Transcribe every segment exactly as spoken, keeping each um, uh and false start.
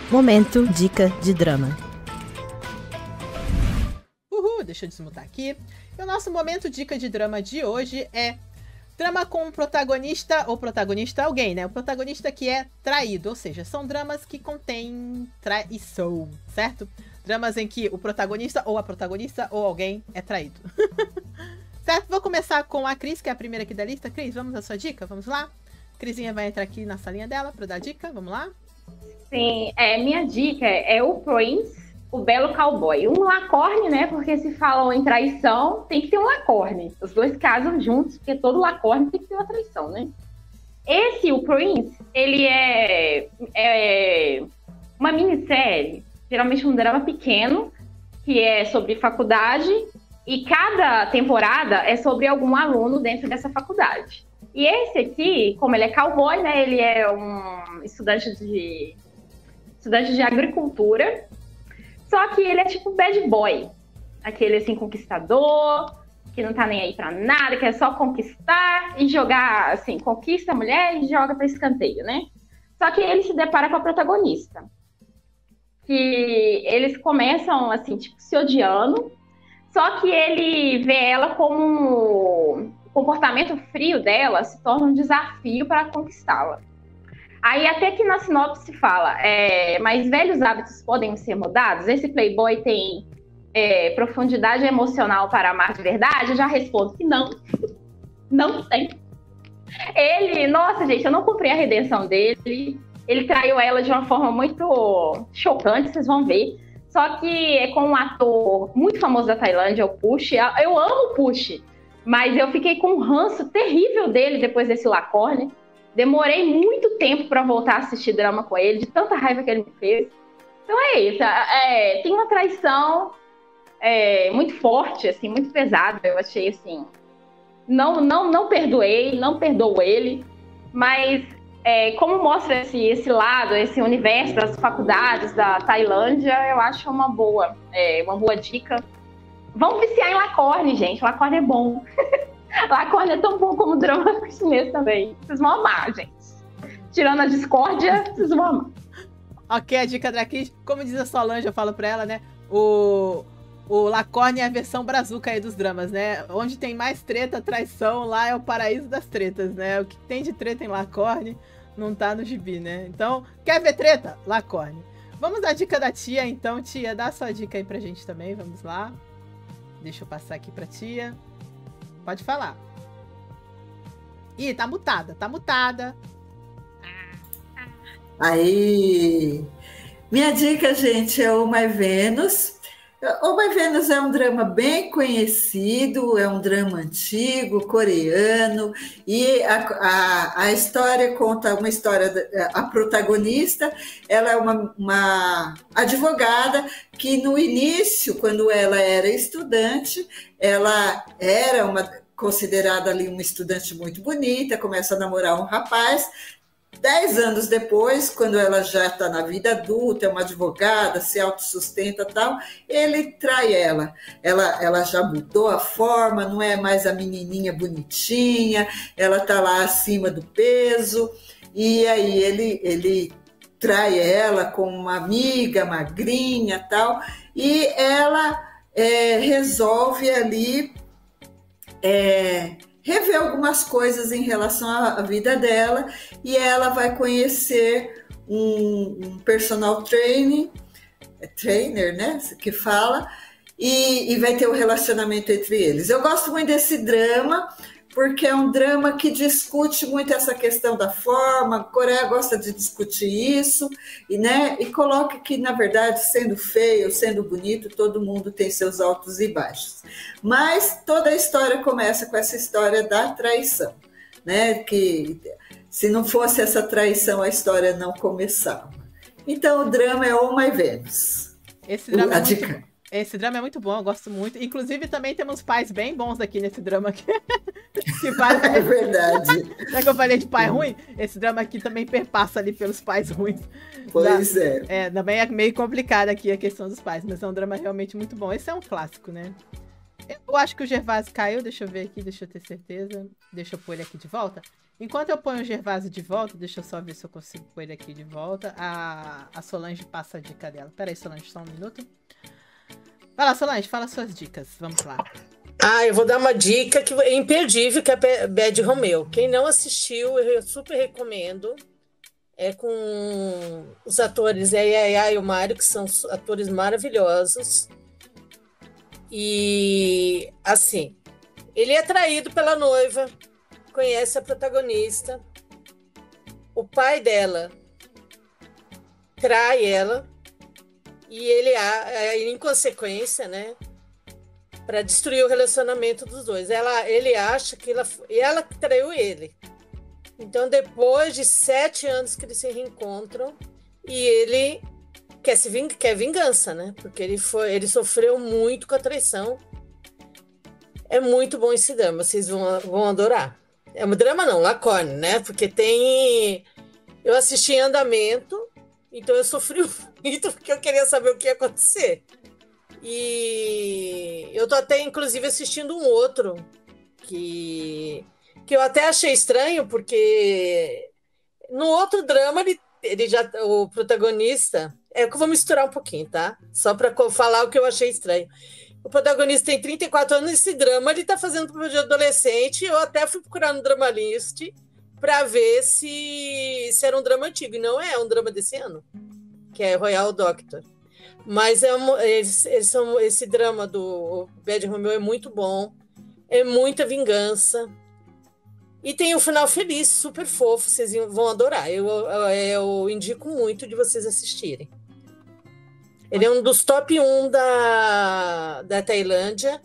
Momento Dica de Drama. Uhul, deixa eu desmutar aqui. E o nosso momento dica de drama de hoje é drama com protagonista ou protagonista alguém, né? O protagonista que é traído, ou seja, são dramas que contêm traição, certo? Dramas em que o protagonista ou a protagonista ou alguém é traído. Certo? Vou começar com a Cris, que é a primeira aqui da lista. Cris, vamos à sua dica? Vamos lá? Crisinha vai entrar aqui na salinha dela para dar dica. Vamos lá? Sim, é, minha dica é o Prince, o Belo Cowboy. Um Lacorne, né? Porque se falam em traição, tem que ter um Lacorne. Os dois casam juntos, porque todo Lacorne tem que ter uma traição, né? Esse, o Prince, ele é, é uma minissérie, geralmente um drama pequeno, que é sobre faculdade, e cada temporada é sobre algum aluno dentro dessa faculdade. E esse aqui, como ele é cowboy, né? Ele é um estudante de, estudante de agricultura. Só que ele é tipo bad boy. Aquele, assim, conquistador, que não tá nem aí pra nada, que é só conquistar e jogar, assim, conquista a mulher e joga pra escanteio, né? Só que ele se depara com a protagonista. Que eles começam, assim, tipo, se odiando. Só que ele vê ela como... O comportamento frio dela se torna um desafio para conquistá-la. Aí até que na sinopse fala, é, mas velhos hábitos podem ser mudados? Esse playboy tem é, profundidade emocional para amar de verdade? Eu já respondo que não. Não tem. Ele, nossa gente, eu não comprei a redenção dele. Ele traiu ela de uma forma muito chocante, vocês vão ver. Só que é com um ator muito famoso da Tailândia, o Push. Eu amo o Push. Mas eu fiquei com um ranço terrível dele depois desse Lacorne. Demorei muito tempo para voltar a assistir drama com ele, de tanta raiva que ele me fez. Então é isso. É, tem uma traição é, muito forte, assim, muito pesada. Eu achei assim. Não, não, não perdoei, não perdoo ele. Mas é, como mostra esse, esse lado, esse universo das faculdades da Tailândia, eu acho uma boa, é, uma boa dica. Vamos viciar em Lacorne, gente. Lacorne é bom. Lacorne é tão bom como o drama chinês também. Vocês vão amar, gente. Tirando a discórdia, vocês vão amar. Ok, a dica da Cris, como diz a Solange, eu falo pra ela, né? O, o Lacorne é a versão brazuca aí dos dramas, né? Onde tem mais treta, traição, lá é o paraíso das tretas, né? O que tem de treta em Lacorne não tá no gibi, né? Então, quer ver treta? Lacorne. Vamos dar a dica da tia, então. Tia, dá a sua dica aí pra gente também, vamos lá. Deixa eu passar aqui pra tia. Pode falar. Ih, tá mutada, tá mutada. Aí, minha dica, gente, é o My Venus. O My Venus é um drama bem conhecido, é um drama antigo, coreano, e a, a, a história conta uma história, a protagonista, ela é uma, uma advogada que no início, quando ela era estudante, ela era uma, considerada ali uma estudante muito bonita, começa a namorar um rapaz. Dez anos depois, quando ela já está na vida adulta, é uma advogada, se autossustenta e tal, ele trai ela. ela. Ela já mudou a forma, não é mais a menininha bonitinha, ela está lá acima do peso, e aí ele, ele trai ela com uma amiga magrinha e tal, e ela é, resolve ali... É, rever algumas coisas em relação à vida dela, e ela vai conhecer um, um personal training, trainer, né, que fala, e, e vai ter um relacionamento entre eles. Eu gosto muito desse drama, porque é um drama que discute muito essa questão da forma, a Coreia gosta de discutir isso, e, né, e coloca que, na verdade, sendo feio, sendo bonito, todo mundo tem seus altos e baixos. Mas toda a história começa com essa história da traição, né, que se não fosse essa traição, a história não começava. Então, o drama é Oh My Venus. Esse drama é muito... Esse drama é muito bom, eu gosto muito. Inclusive, também temos pais bem bons aqui nesse drama aqui. que vai... É verdade. Já que eu falei de pai ruim, esse drama aqui também perpassa ali pelos pais ruins. Pois da... é. É, também é meio complicado aqui a questão dos pais, mas é um drama realmente muito bom. Esse é um clássico, né? Eu acho que o Gervásio caiu, deixa eu ver aqui, deixa eu ter certeza. Deixa eu pôr ele aqui de volta. Enquanto eu ponho o Gervásio de volta, deixa eu só ver se eu consigo pôr ele aqui de volta. A, a Solange passa a dica dela. Pera aí, Solange, só um minuto. Vai lá, Solange, fala suas dicas. Vamos lá. Ah, eu vou dar uma dica que é imperdível, que é Bad Romeo. Quem não assistiu, eu super recomendo. É com os atores a Yaya e o Mário, que são atores maravilhosos. E, assim, ele é traído pela noiva, conhece a protagonista. O pai dela trai ela e ele, em consequência, né, para destruir o relacionamento dos dois. Ela, ele acha que ela, ela traiu ele. Então, depois de sete anos que eles se reencontram, e ele quer, se ving, quer vingança, né? Porque ele, foi, ele sofreu muito com a traição. É muito bom esse drama, vocês vão, vão adorar. É um drama não, Lacorne, né? Porque tem... Eu assisti em andamento, então eu sofri muito porque eu queria saber o que ia acontecer. E eu tô até, inclusive, assistindo um outro que... que eu até achei estranho, porque no outro drama, ele, ele já, o protagonista... É que eu vou misturar um pouquinho, tá? Só para falar o que eu achei estranho. O protagonista tem trinta e quatro anos, esse drama ele tá fazendo papel de adolescente. Eu até fui procurar no Dramalist para ver se, se era um drama antigo. E não é, é um drama desse ano, que é Royal Doctor. Mas é um, eles, eles são, esse drama do Bad Romeo é muito bom. É muita vingança. E tem um final feliz, super fofo, vocês vão adorar. Eu, eu, eu indico muito de vocês assistirem. Ele é um dos top um da, da Tailândia.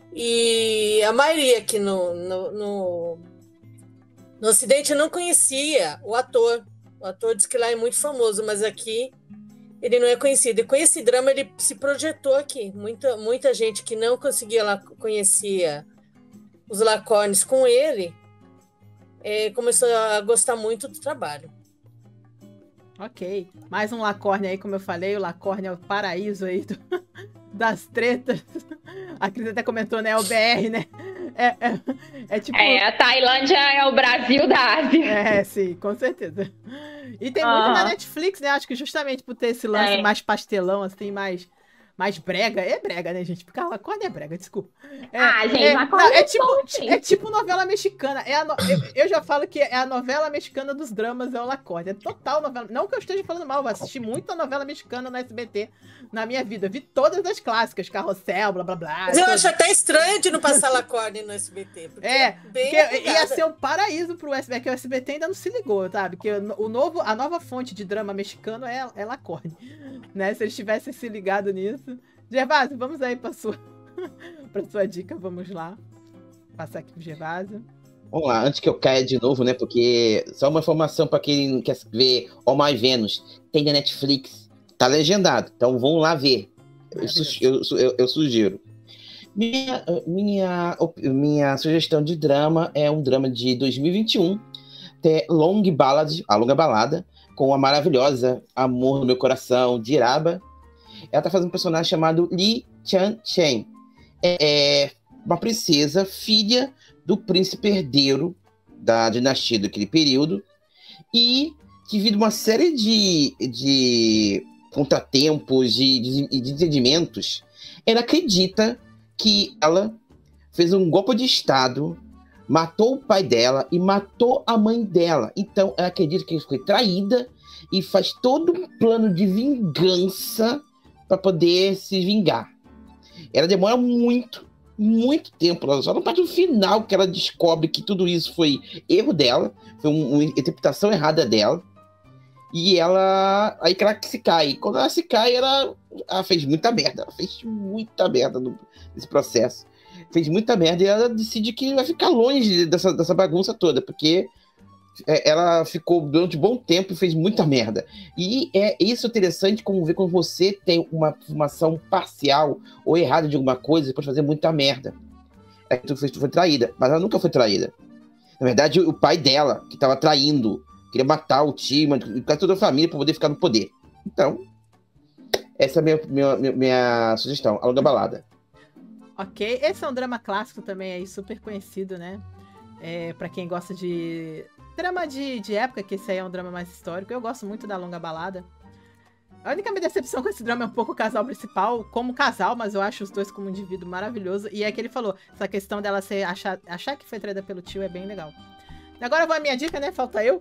E a maioria aqui no, no, no, no Ocidente não conhecia o ator. O ator diz que lá é muito famoso, mas aqui ele não é conhecido. E com esse drama ele se projetou aqui. Muita, muita gente que não conseguia lá, conhecia os Lacornes com ele, É, começou a gostar muito do trabalho. Ok. Mais um Lacorne aí, como eu falei. O Lacorne é o paraíso aí do, das tretas. A Cris até comentou, né? É o B R, né? É, é, é tipo... É, a Tailândia é o Brasil da Ásia. É, sim, com certeza. E tem muito Uhum. na Netflix, né? Acho que justamente por ter esse lance É. mais pastelão, assim, mais... mais brega. É brega, né, gente? Porque Lacorne é brega, desculpa. É, Ah, gente, é, Lacorne não, é é tipo, bom, sim. é tipo novela mexicana. É a no- eu, eu já falo que é a novela mexicana dos dramas, é o Lacorne. É total novela. Não que eu esteja falando mal, eu assisti muita novela mexicana no S B T na minha vida. Eu vi todas as clássicas, Carrossel, blá blá blá. Mas eu todas. acho até estranho de não passar Lacorne no S B T. Porque É, bem porque ia apegada. ser um paraíso pro S B T, que o S B T ainda não se ligou, sabe? Que o novo, a nova fonte de drama mexicano é, é Lacorne, né? Se eles tivessem se ligado nisso. Gervásio, vamos aí pra sua, pra sua dica, vamos lá. Passar aqui pro Gervásio. Vamos lá, antes que eu caia de novo, né? Porque só uma informação para quem quer ver Oh My Venus, tem na Netflix, tá legendado, então vão lá ver. Eu, su- eu, su- eu- eu sugiro. Minha, minha, op- minha sugestão de drama é um drama de dois mil e vinte e um, é Long Ballad, A Longa Balada, com a maravilhosa Amor no Meu Coração, de Iraba. Ela tá fazendo um personagem chamado Lee Chan-chen. É uma princesa, filha do príncipe herdeiro da dinastia daquele período, e devido a uma série de, de contratempos, de, de, de entendimentos, ela acredita que ela fez um golpe de estado, matou o pai dela e matou a mãe dela. Então ela acredita que ela foi traída e faz todo um plano de vingança para poder se vingar. Ela demora muito, muito tempo, só na parte do final que ela descobre que tudo isso foi erro dela, foi um- uma interpretação errada dela, e ela, aí que ela se cai. Quando ela se cai, ela, ela fez muita merda, ela fez muita merda no- nesse processo, fez muita merda, e ela decide que vai ficar longe dessa, dessa bagunça toda, porque é, ela ficou durante um bom tempo e fez muita merda. E é isso interessante, como ver quando você tem uma informação parcial ou errada de alguma coisa, você pode fazer muita merda. É que tu foi, tu foi traída, mas ela nunca foi traída. Na verdade, o pai dela, que estava traindo, queria matar o tio, matar toda a família para poder ficar no poder. Então, essa é a minha, minha, minha, minha sugestão, A Longa Balada. Ok, esse é um drama clássico também aí, super conhecido, né? É, pra quem gosta de drama de, de época, que esse aí é um drama mais histórico. Eu gosto muito da Longa Balada. A única minha decepção com esse drama é um pouco o casal principal, como casal, mas eu acho os dois como um indivíduo maravilhoso. E é que ele falou, essa questão dela ser, achar, achar que foi traída pelo tio é bem legal. Agora eu vou a minha dica, né? Falta eu.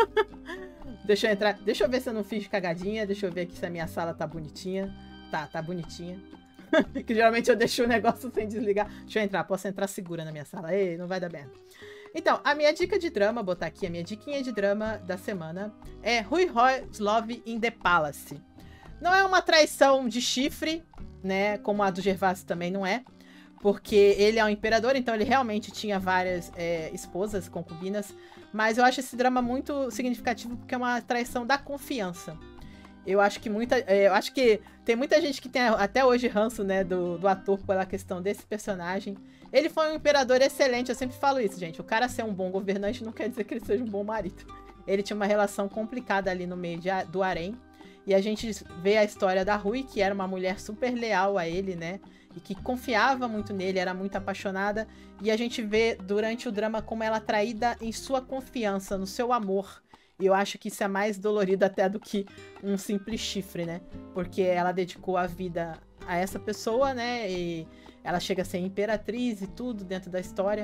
Deixa eu entrar, deixa eu ver se eu não fiz cagadinha, deixa eu ver aqui se a minha sala tá bonitinha. Tá, tá bonitinha. Que geralmente eu deixo o negócio sem desligar. Deixa eu entrar, posso entrar segura na minha sala. Ei, não vai dar merda. Então, a minha dica de drama, botar aqui a minha diquinha de drama da semana, é Rui Ho's Love in the Palace. Não é uma traição de chifre, né, como a do Gervásio também não é, porque ele é um imperador, então ele realmente tinha várias é, esposas, concubinas, mas eu acho esse drama muito significativo porque é uma traição da confiança. Eu acho que muita, eu acho que tem muita gente que tem até hoje ranço, né, do, do ator pela questão desse personagem. Ele foi um imperador excelente, eu sempre falo isso, gente. O cara ser um bom governante não quer dizer que ele seja um bom marido. Ele tinha uma relação complicada ali no meio de, do harém. E a gente vê a história da Rui, que era uma mulher super leal a ele, né? E que confiava muito nele, era muito apaixonada. E a gente vê durante o drama como ela é traída em sua confiança, no seu amor. E eu acho que isso é mais dolorido até do que um simples chifre, né? Porque ela dedicou a vida a essa pessoa, né? E ela chega a ser imperatriz e tudo dentro da história.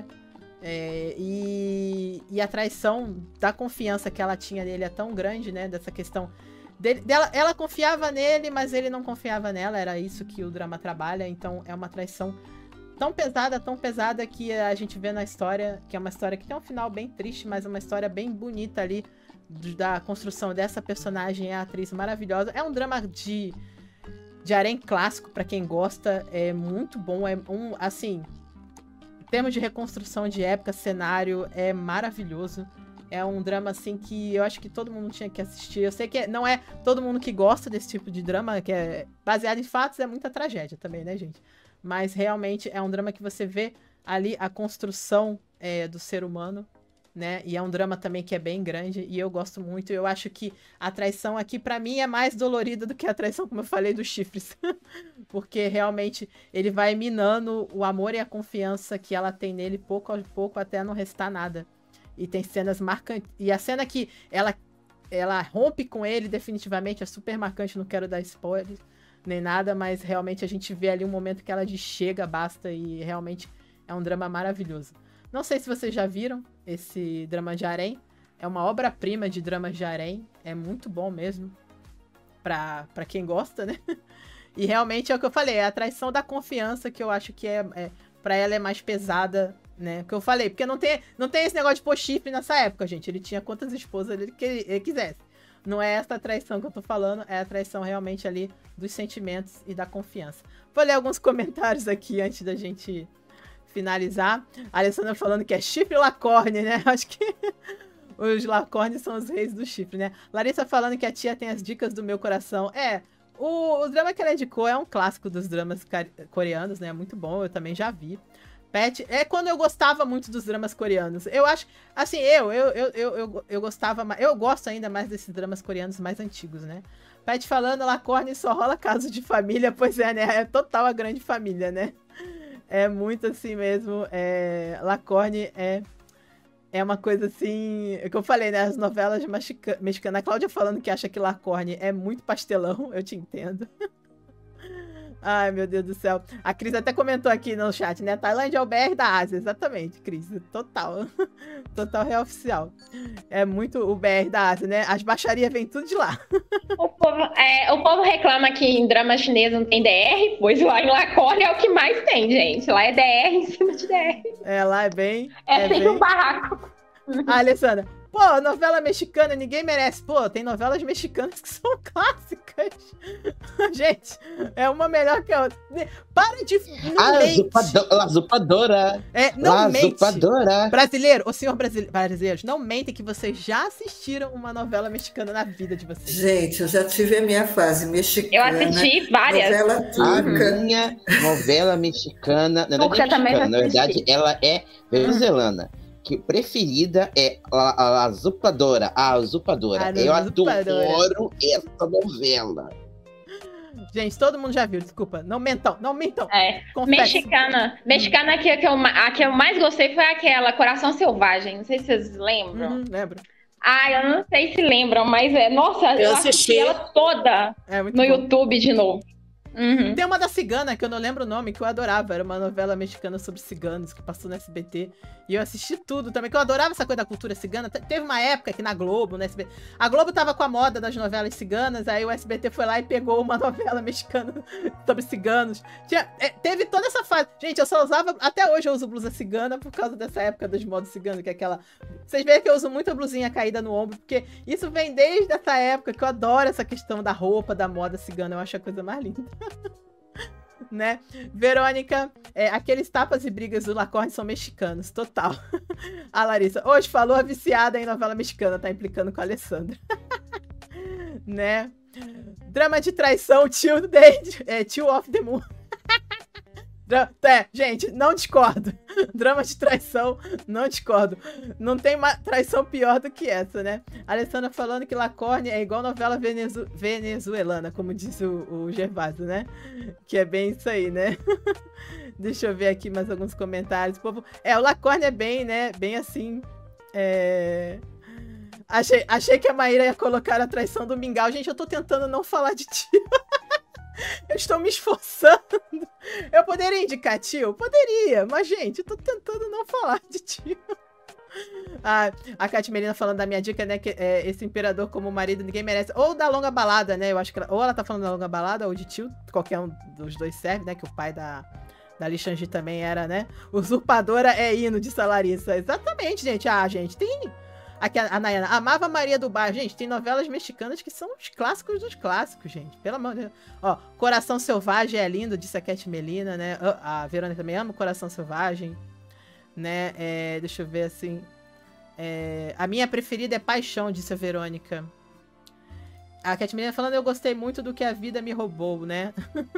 É, e, e a traição da confiança que ela tinha nele é tão grande, né? Dessa questão dele, dela, ela confiava nele, mas ele não confiava nela. Era isso que o drama trabalha. Então é uma traição tão pesada, tão pesada que a gente vê na história, que é uma história que tem um final bem triste, mas é uma história bem bonita ali da construção dessa personagem. É a atriz maravilhosa. É um drama de de harém clássico, pra quem gosta, é muito bom, é um, assim, em termos de reconstrução de época, cenário, é maravilhoso, é um drama, assim, que eu acho que todo mundo tinha que assistir. Eu sei que não é todo mundo que gosta desse tipo de drama, que é baseado em fatos, é muita tragédia também, né, gente? Mas, realmente, é um drama que você vê ali a construção é, do ser humano, né? E é um drama também que é bem grande e eu gosto muito. Eu acho que a traição aqui, pra mim, é mais dolorida do que a traição, como eu falei, dos chifres. Porque, realmente, ele vai minando o amor e a confiança que ela tem nele pouco a pouco até não restar nada. E tem cenas marcantes. E a cena que ela, ela rompe com ele definitivamente é super marcante. Não quero dar spoiler nem nada, mas realmente a gente vê ali um momento que ela diz chega, basta, e realmente é um drama maravilhoso. Não sei se vocês já viram esse drama de harém. É uma obra-prima de drama de harém. É muito bom mesmo. Pra, pra quem gosta, né? E realmente é o que eu falei. É a traição da confiança que eu acho que é, é pra ela é mais pesada, né? Que eu falei. Porque não tem, não tem esse negócio de pôr chifre nessa época, gente. Ele tinha quantas esposas ele, que ele quisesse. Não é essa traição que eu tô falando. É a traição realmente ali dos sentimentos e da confiança. Vou ler alguns comentários aqui antes da gente finalizar. A Alessandra falando que é chifre Lacorne, né? Acho que os Lacorne são os reis do chifre, né? Larissa falando que a tia tem as dicas do meu coração. É, o, o drama que ela indicou é um clássico dos dramas coreanos, né? Muito bom, eu também já vi. Pet, é quando eu gostava muito dos dramas coreanos. Eu acho, assim, eu, eu, eu, eu, eu, eu gostava, eu gosto ainda mais desses dramas coreanos mais antigos, né? Pet falando, Lacorne só rola caso de família, pois é, né? É total a grande família, né? É muito assim mesmo. É, Lacorne é, é uma coisa assim. É que eu falei, né? As novelas mexicanas. A Cláudia falando que acha que Lacorne é muito pastelão. Eu te entendo. Ai, meu Deus do céu. A Cris até comentou aqui no chat, né? Tailândia é o B R da Ásia. Exatamente, Cris. Total. Total real oficial. É muito o B R da Ásia, né? As baixarias vêm tudo de lá. O povo, é, o povo reclama que em drama chinês não tem D R, pois lá em Lacorne é o que mais tem, gente. Lá é D R em cima de D R. É, lá é bem... É, é sempre bem... um barraco. Ah, Alessandra. Pô, novela mexicana, ninguém merece. Pô, tem novelas mexicanas que são clássicas. Gente, é uma melhor que a outra. Para de... A zupado... La Zupadora. É, não La mente. Zupadora. Brasileiro, o senhor brasile... brasileiro, não mentem que vocês já assistiram uma novela mexicana na vida de vocês. Gente, eu já tive a minha fase mexicana. Eu assisti várias. Novela turca. A minha novela mexicana... Não, não é Turca também mexicana, já na verdade, ela é venezuelana. Que preferida é a, a Zupadora. A Zupadora. A Eu Zupadora. adoro essa novela. Gente, todo mundo já viu, desculpa. Não mentam, não mentam. É. Confesso. Mexicana. Mexicana que, que eu, a que eu mais gostei foi aquela, Coração Selvagem. Não sei se vocês lembram. Uhum, lembro. Ah, eu não sei se lembram, mas é. Nossa, eu, eu assisti ela toda é, muito no bom. YouTube de novo. Uhum. Tem uma da cigana, que eu não lembro o nome, que eu adorava. Era uma novela mexicana sobre ciganos, que passou no S B T. E eu assisti tudo também, que eu adorava essa coisa da cultura cigana. Te teve uma época que na Globo, no S B T... A Globo tava com a moda das novelas ciganas, aí o S B T foi lá e pegou uma novela mexicana sobre ciganos. Tinha, é, teve toda essa fase. Gente, eu só usava... Até hoje eu uso blusa cigana por causa dessa época dos modos ciganos, que é aquela... Vocês veem que eu uso muito a blusinha caída no ombro, porque isso vem desde essa época, que eu adoro essa questão da roupa, da moda cigana. Eu acho a coisa mais linda. Né? Verônica, é, aqueles tapas e brigas do Lacorne são mexicanos, total. A Larissa, hoje falou a viciada em novela mexicana, tá implicando com a Alessandra. Né? Drama de traição, tio, Dade, é, tio of the Moon. É, gente, não discordo. Drama de traição, não discordo. Não tem uma traição pior do que essa, né? A Alessandra falando que Lacorne é igual novela venezu venezuelana, como disse o, o Gervásio, né? Que é bem isso aí, né? Deixa eu ver aqui mais alguns comentários. O povo... É, o Lacorne é bem, né? Bem assim. É... Achei, achei que a Maíra ia colocar a traição do Mingau. Gente, eu tô tentando não falar de tio. Eu estou me esforçando. Eu poderia indicar tio? Poderia, mas, gente, eu tô tentando não falar de tio. Ah, a Cátia Melina falando da minha dica, né? Que é, esse imperador como marido ninguém merece. Ou da longa balada, né? Eu acho que ela, ou ela tá falando da longa balada ou de tio. Qualquer um dos dois serve, né? Que o pai da, da Li Shang também era, né? Usurpadora é hino, disse a Larissa. Exatamente, gente. Ah, gente, tem... Aqui a, a Nayana, amava Maria do Bairro. Gente, tem novelas mexicanas que são os clássicos dos clássicos, gente. Pelo amor de Deus. Ó, Coração Selvagem é lindo, disse a Cat Melina, né? A Verônica também ama Coração Selvagem, né? É, deixa eu ver assim. É, a minha preferida é Paixão, disse a Verônica. A Cat Melina falando, eu gostei muito do que a vida me roubou, né?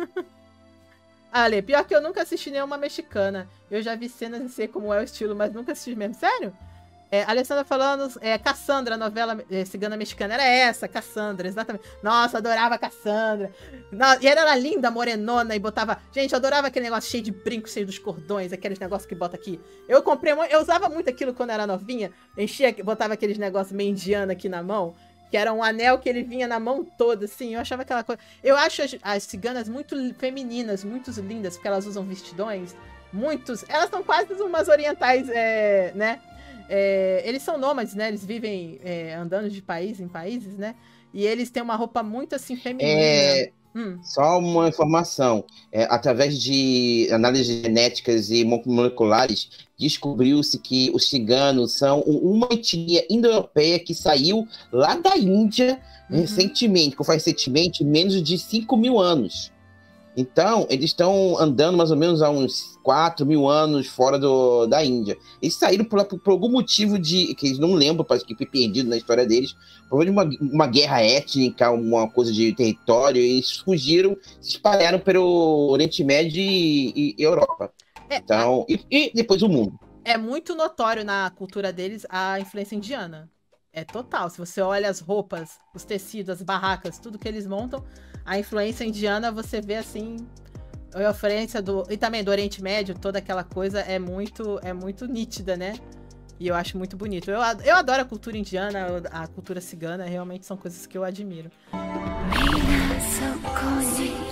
Ale, pior que eu nunca assisti nenhuma mexicana. Eu já vi cenas e sei como é o estilo, mas nunca assisti mesmo. Sério? É, a Alessandra falando, é, Cassandra, a novela é, cigana mexicana, era essa, Cassandra, exatamente. Nossa, adorava a Cassandra. Nossa, e ela era linda, morenona, e botava... Gente, eu adorava aquele negócio cheio de brincos, cheio dos cordões, aqueles negócios que bota aqui. Eu comprei, eu usava muito aquilo quando era novinha, enchia, botava aqueles negócios meio indiano aqui na mão, que era um anel que ele vinha na mão toda, assim, eu achava aquela coisa... Eu acho as, as ciganas muito femininas, muito lindas, porque elas usam vestidões, muitos... Elas são quase umas orientais, é, né? É, eles são nômades, né? Eles vivem é, andando de país em países, né? E eles têm uma roupa muito assim feminina. É, hum. Só uma informação. É, através de análises genéticas e moleculares, descobriu-se que os ciganos são uma etnia indo-europeia que saiu lá da Índia uhum. recentemente, que faz recentemente menos de cinco mil anos. Então, eles estão andando mais ou menos há uns quatro mil anos fora do, da Índia. Eles saíram por, por algum motivo de... que eles não lembram, parece que foi perdido na história deles. Por uma, uma guerra étnica, uma coisa de território. E eles fugiram, se espalharam pelo Oriente Médio e, e Europa. É, então, e, e depois o mundo. É muito notório na cultura deles a influência indiana. É total. Se você olha as roupas, os tecidos, as barracas, tudo que eles montam... A influência indiana, você vê assim, a influência do... E também do Oriente Médio, toda aquela coisa é muito, é muito nítida, né? E eu acho muito bonito. Eu, eu adoro a cultura indiana, a cultura cigana, realmente são coisas que eu admiro.